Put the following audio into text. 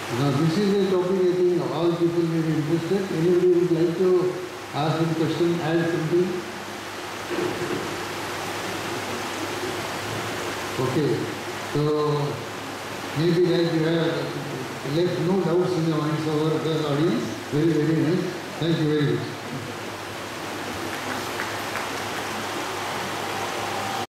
Now this is a topic I think all people may be interested. Anybody would like to ask a question, add something? Okay, so maybe that you have left no doubts in the minds of our audience. Very, very nice. Thank you very much.